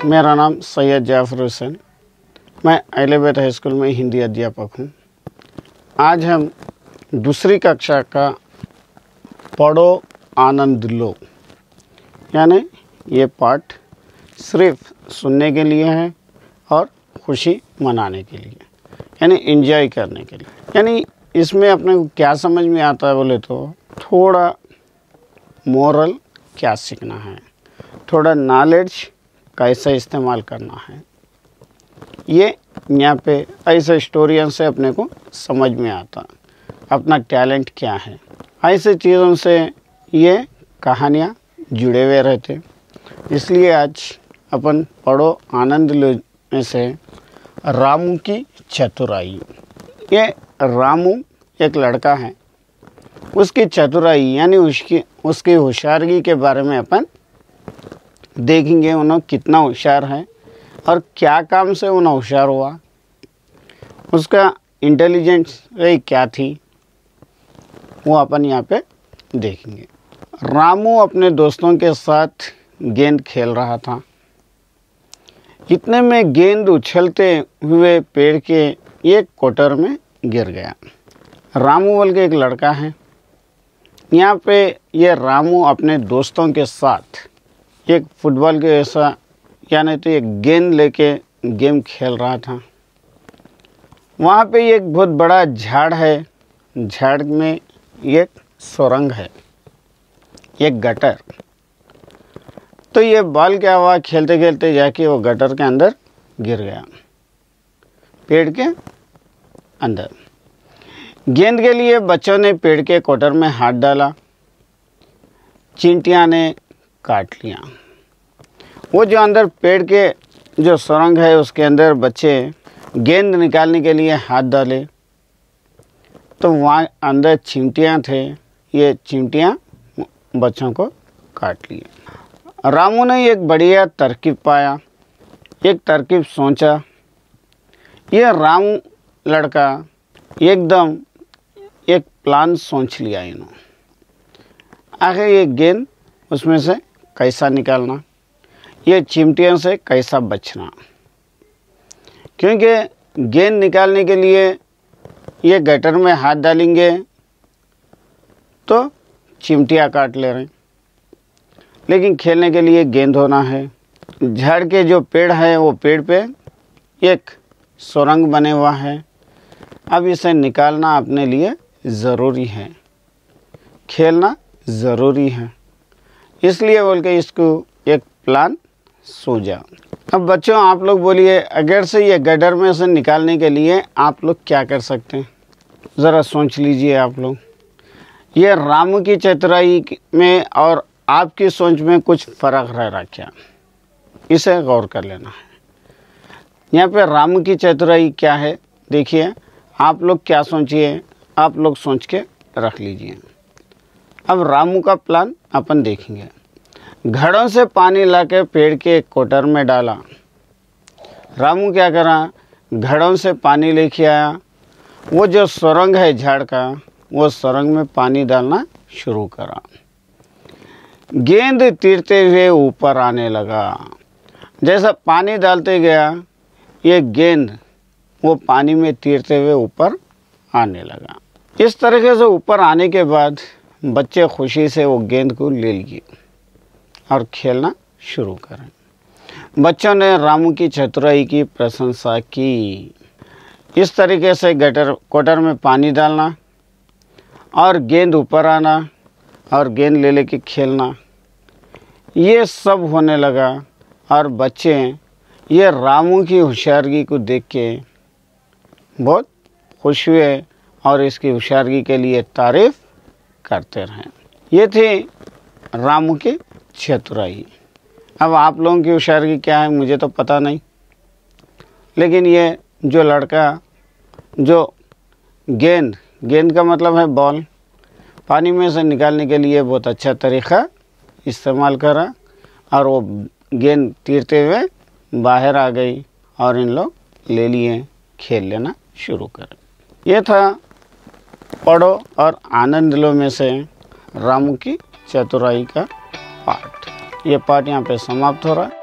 मेरा नाम सैयद जाफर हुसैन, मैं एलिवेट हाई स्कूल में हिंदी अध्यापक हूँ। आज हम दूसरी कक्षा का पढ़ो आनंद लो यानी ये पाठ सिर्फ सुनने के लिए है और खुशी मनाने के लिए, यानी एंजॉय करने के लिए। यानी इसमें अपने को क्या समझ में आता है बोले तो थोड़ा मोरल क्या सीखना है, थोड़ा नॉलेज कैसे इस्तेमाल करना है, ये यहाँ पे ऐसे स्टोरियों से अपने को समझ में आता, अपना टैलेंट क्या है, ऐसे चीज़ों से ये कहानियाँ जुड़े हुए रहते। इसलिए आज अपन पढ़ो आनंद लो में से रामू की चतुराई। ये रामू एक लड़का है, उसकी चतुराई यानी उसकी होशियारी के बारे में अपन देखेंगे। उन्हें कितना होशियार है और क्या काम से उन्हें होशियार हुआ, उसका इंटेलिजेंस क्या थी, वो अपन यहाँ पे देखेंगे। रामू अपने दोस्तों के साथ गेंद खेल रहा था। इतने में गेंद उछलते हुए पेड़ के एक कोटर में गिर गया। रामू बोल के एक लड़का है। यहाँ पे ये रामू अपने दोस्तों के साथ एक फुटबॉल के ऐसा यानी तो एक गेंद लेके गेम खेल रहा था। वहाँ पे एक बहुत बड़ा झाड़ है, झाड़ में एक सुरंग है, एक गटर। तो ये बॉल क्या हुआ, खेलते खेलते जाके वो गटर के अंदर गिर गया, पेड़ के अंदर। गेंद के लिए बच्चों ने पेड़ के कोटर में हाथ डाला, चींटियां ने काट लिया। वो जो अंदर पेड़ के जो सुरंग है उसके अंदर बच्चे गेंद निकालने के लिए हाथ डाले तो वहाँ अंदर चींटियां थे, ये चींटियां बच्चों को काट लिए। रामू ने एक बढ़िया तरकीब पाया, एक तरकीब सोचा। ये रामू लड़का एकदम एक प्लान सोच लिया इन्होंने, आखिर ये गेंद उसमें से कैसा निकालना, ये चिमटियों से कैसा बचना। क्योंकि गेंद निकालने के लिए ये गटर में हाथ डालेंगे तो चिमटियाँ काट ले रहे, लेकिन खेलने के लिए गेंद होना है। झाड़ के जो पेड़ है वो पेड़ पे एक सुरंग बने हुआ है, अब इसे निकालना अपने लिए ज़रूरी है, खेलना ज़रूरी है। इसलिए बोल के इसको एक प्लान सूझा। अब बच्चों आप लोग बोलिए, अगर से ये गटर में से निकालने के लिए आप लोग क्या कर सकते हैं, ज़रा सोच लीजिए आप लोग। ये रामू की चतुराई में और आपकी सोच में कुछ फ़र्क रह रहा क्या, इसे गौर कर लेना है। यहाँ पे रामू की चतुराई क्या है देखिए, आप लोग क्या सोचिए, आप लोग सोच के रख लीजिए। अब रामू का प्लान अपन देखेंगे। घड़ों से पानी लाके पेड़ के एक कोटर में डाला। रामू क्या करा, घड़ों से पानी लेके आया, वो जो सुरंग है झाड़ का, वो सुरंग में पानी डालना शुरू करा। गेंद तीरते हुए ऊपर आने लगा। जैसा पानी डालते गया ये गेंद वो पानी में तीरते हुए ऊपर आने लगा। इस तरीके से ऊपर आने के बाद बच्चे खुशी से वो गेंद को ले लिए और खेलना शुरू करें। बच्चों ने रामू की चतुराई की प्रशंसा की। इस तरीके से कोटर में पानी डालना और गेंद ऊपर आना और गेंद ले लेके खेलना, ये सब होने लगा। और बच्चे ये रामू की होशियारी को देख के बहुत खुश हुए और इसकी होशियारी के लिए तारीफ़ करते रहे। ये थी रामू की चतुराई। अब आप लोगों की होशियारी क्या है मुझे तो पता नहीं, लेकिन ये जो लड़का जो गेंद का मतलब है बॉल, पानी में से निकालने के लिए बहुत अच्छा तरीक़ा इस्तेमाल करा और वो गेंद तीरते हुए बाहर आ गई और इन लोग ले लिए, खेल लेना शुरू करें। ये था पढ़ो और आनंद लो में से रामू की चतुराई का पाठ। ये पाठ यहाँ पे समाप्त हो रहा है।